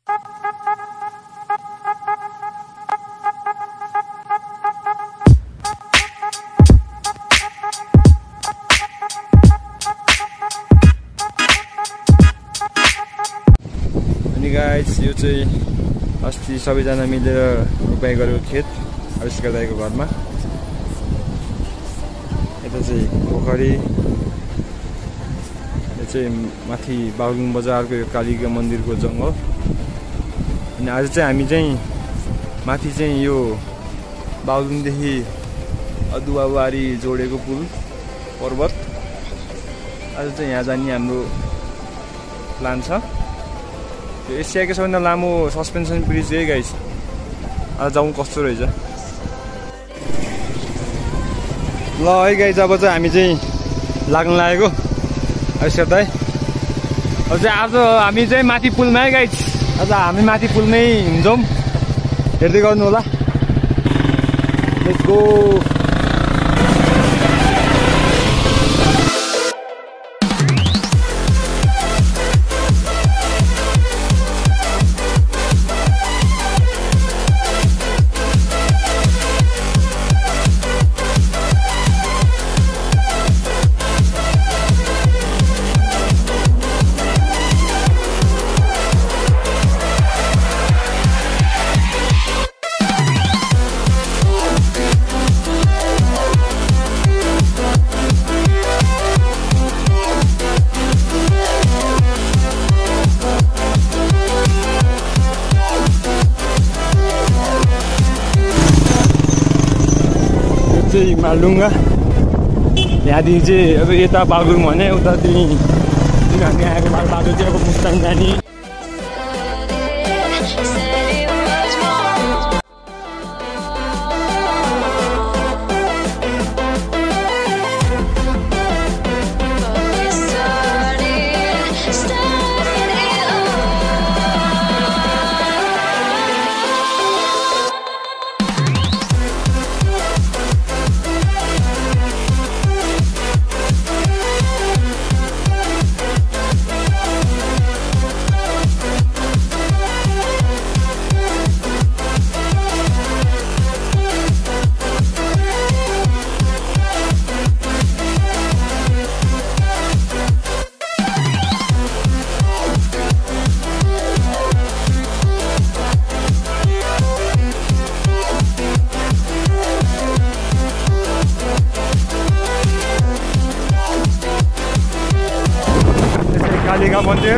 Guys यो चाहिँ अस्ति सबैजना मिलेर रोपाइ गरेको खेत आविष्कार दाइको घरमा। यता चाहिँ पोखरी, यो चाहिँ माथि बागलुङ बजारको यो कालिका मन्दिरको जङ्गल। अनि आज चाहिँ हामी चाहिँ माथि चाहिँ यो बागलुङदेखि अदुवाबारी जोडेको पुल पर्वत आज चाहिँ यहाँ जाने हाम्रो प्लान छ। एसियाकै सबैभन्दा लामो सस्पेन्सन ब्रिज है गाइस। आज जाउँ कस्तो रहेछ। ल है गाइस, अब चाहिँ हामी चाहिँ लाग्न लागेको आविष्कार दाइ। अब चाहिँ आज हामी चाहिँ माथि पुलमा है गाइस। आज हामी माथि पुलमै हिँड्छौँ, हेर्दै गर्नु होला। Let's go. मालुङ्गा यहाँदेखि चाहिँ अब यता बागलुङ भने उतादेखि हामी आएको बाटो चाहिँ अब मुस्ताङ जाने। कालिका मन्दिर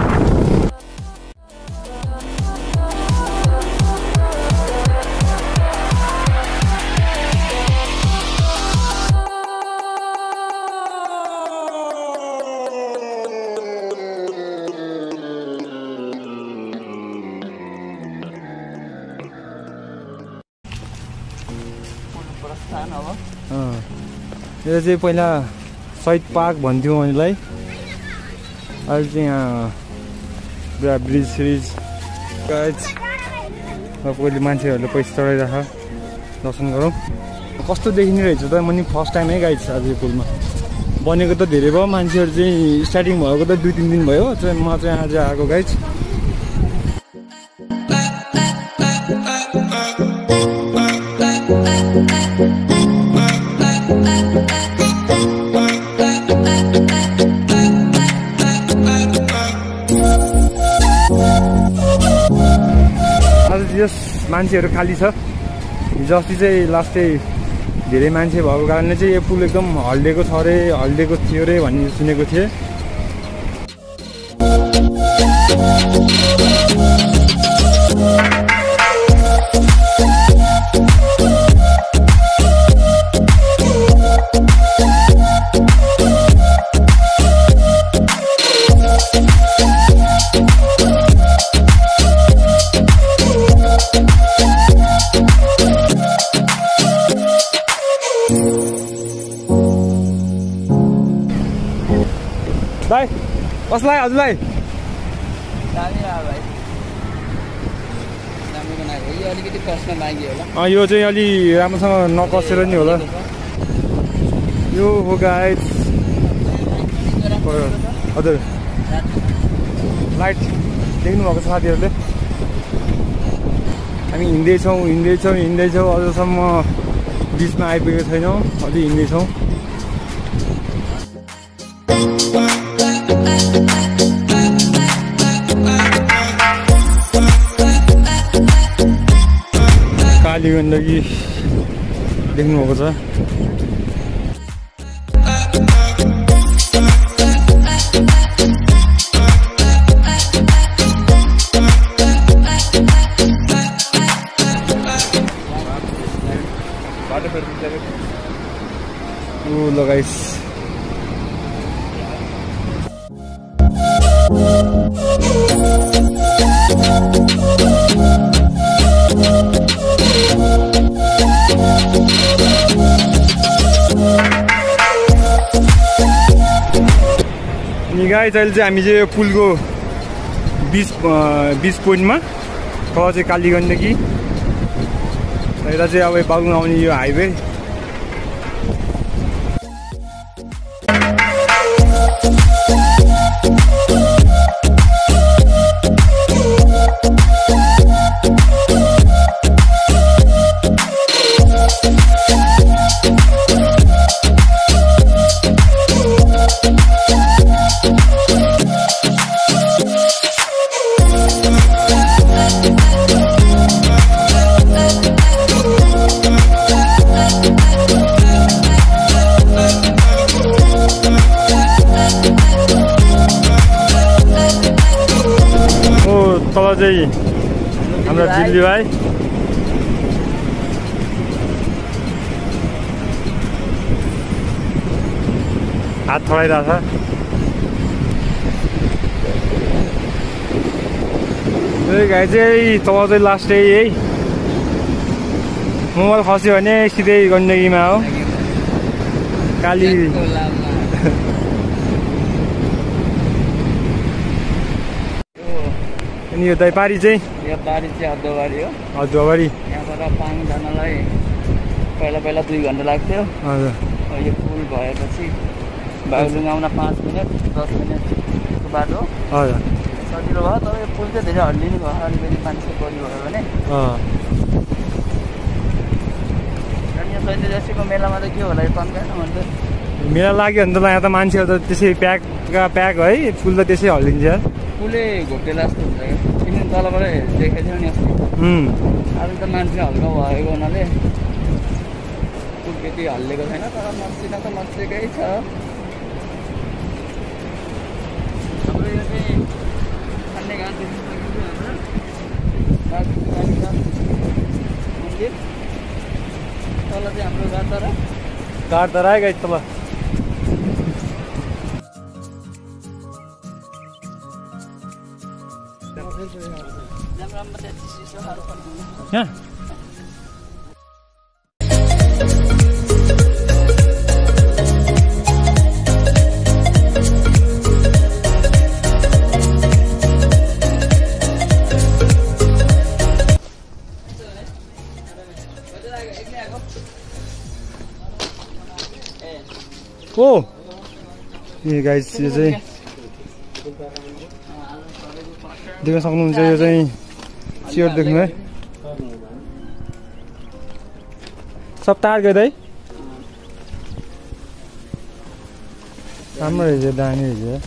यो चाहिँ पहिला शहीद पार्क भन्थ्यौँ हामीलाई। अहिले चाहिँ यहाँ पुरा ब्रिज सिरिज गाइस। पहिले मान्छेहरूले पैसा चढाइराख दर्शन गरौँ। कस्तो देखिने रहेछ त। म नि फर्स्ट टाइम है गाइस आज यो पुलमा। बनेको त धेरै भयो, मान्छेहरू चाहिँ स्टार्टिङ भएको त 2-3 दिन भयो। म चाहिँ आज आएको गाइस। यस मान्छेहरू खाली छ। हिजो अस्ति चाहिँ लास्टै धेरै मान्छे भएको कारणले चाहिँ यो पुल एकदम हल्लिएको छ अरे, हल्लिएको थियो अरे भन्ने सुनेको थिएँ। दाइ कसलाई हजुरलाई यो चाहिँ अलि राम्रोसँग नकसेर नि होला। यो हो गाइस हजुर लाइट देख्नुभएको छ साथीहरूले हामी हिँड्दैछौँ अझसम्म बिचमा आइपुगेको छैनौँ अझै हिँड्दैछौँ काली गण्डकी देख्नुभएको छ ल गाइस अनि गाइस अहिले चाहिँ हामी चाहिँ पुलको बीच पोइन्टमा तल चाहिँ काली गण्डकी यता चाहिँ अब बागलुङ आउने यो हाइवे तल चाहिँ हाम्रो दिल्ली भाइ हात थोडाइरहेछ गाई चाहिँ तल चाहिँ लास्ट है मोबाइल खस्यो भने सिधै गण्डकीमा हो काली अनि यो दहीपारी चाहिँ अदुवाबारी हो अदुवाबारी यहाँबाट पानी जानलाई पहिला 2 घन्टा लाग्थ्यो हजुर यो पुल भएपछि बागलुङ आउन 5 मिनट 10 मिनटको बाटो हजुर सजिलो भयो तर यो पुल चाहिँ धेरै हल्लिनु भयो अलिकति मान्छे बढी भयो भने अनि यो चैते दशैँको मेलामा त के होला यो तन्काएन भन्छ मेला लाग्यो भने त यहाँ त मान्छेहरू त त्यसै प्याक है पुल त त्यसै हल्लिन्छ पुलै घोप्टेला जस्तो हुन्छ क्या किनभने तलबाट देखेको थियो नि अस्ति आज त मान्छे हल्का भएको हुनाले पुल त्यति हल्लेको छैन तर मस्जिद त मस्जिदकै छ हाम्रो यो चाहिँ खाने घाट मन्दिर तल चाहिँ हाम्रो गाडतारा है गाइस तल यहाँ ओ ये गाइस यो चाहिँ देख्न सक्नुहुन्छ यो चाहिँ चियर देख्नु है सब तार गयो है राम्रो रहेछ दामी रहेछ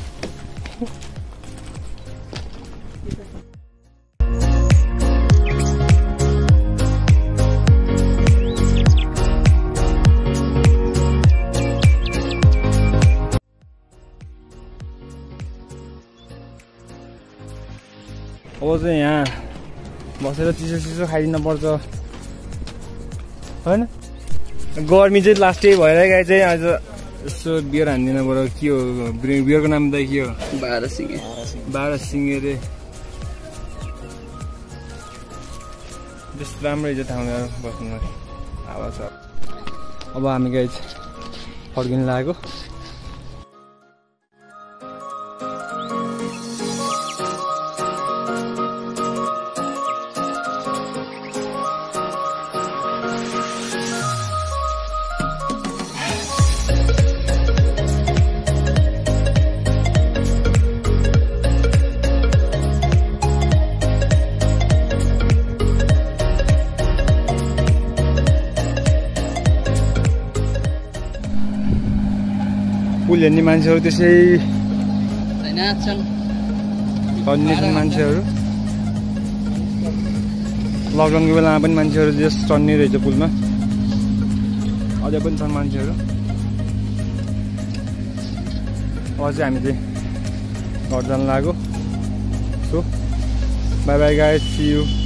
अब चाहिँ यहाँ बसेर चिसो खाइदिन पर्छ होइन गर्मी चाहिँ लास्टै भएर गए चाहिँ आज यसो बियर हान्दिन बरु के हो बियरको नाम त के हो 12 सिङ्गे रे त्यस्तो राम्रै छ ठाउँमा बस्नु हावा छ अब हामी गाइज फर्किन लागेको पुल हेर्ने मान्छेहरू त्यसै नाच्छन् चढ्ने छन् मान्छेहरू। लकडाउनको बेलामा पनि मान्छेहरू जस चढ्ने रहेछ पुलमा, अझै पनि छन् मान्छेहरू। अब चाहिँ हामी चाहिँ घर जान लाग्यो। So bye bye guys, see you.